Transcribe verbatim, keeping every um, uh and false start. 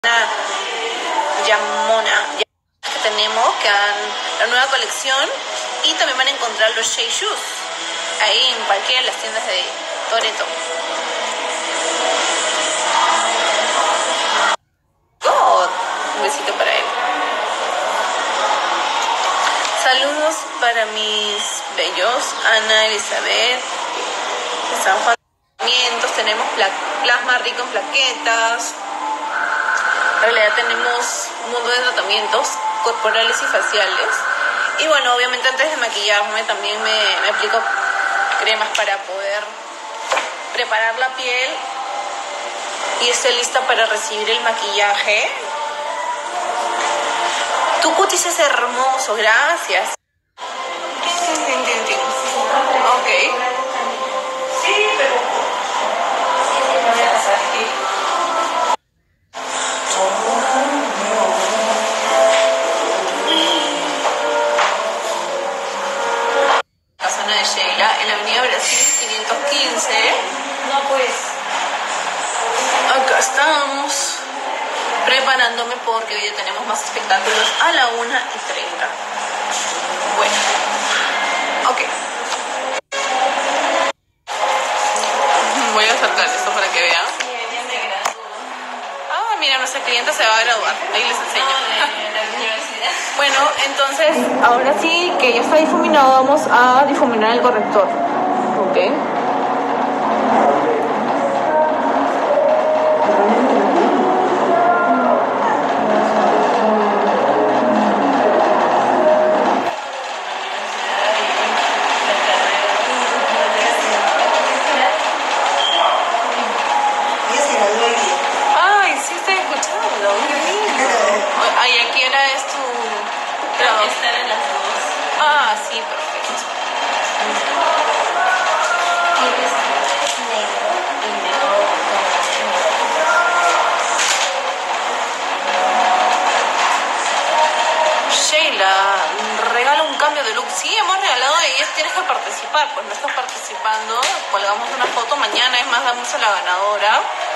Yamona que tenemos, que han la nueva colección, y también van a encontrar los Shea Shoes ahí en cualquiera de las tiendas de Toretto. Oh, un besito para él. Saludos para mis bellos, Ana, Elizabeth, de San Juan. Tenemos plasma rico en plaquetas. En realidad tenemos un montón de tratamientos corporales y faciales. Y bueno, obviamente antes de maquillarme también me, me aplico cremas para poder preparar la piel y esté lista para recibir el maquillaje. Tu cutis es hermoso, gracias. Ok. Sí, pero... La zona de Sheila, en la avenida Brasil quinientos quince. No, pues. Acá estamos preparándome porque hoy ya tenemos más espectáculos a la una y treinta. Bueno, ok. Voy a acercar esto para que vean. Ah, mira, nuestra clienta se va a graduar. Ahí les enseño. Bueno, entonces, ahora sí que ya está difuminado, vamos a difuminar el corrector. Ok. Ay, sí estoy escuchando. Qué lindo. Ay, aquí era esto. Claro. Estar en las dos. Ah, sí, perfecto. Sheila, regala un cambio de look. Sí, hemos regalado a ellas, tienes que participar. Pues no estás participando, colgamos una foto mañana, es más, damos a la ganadora.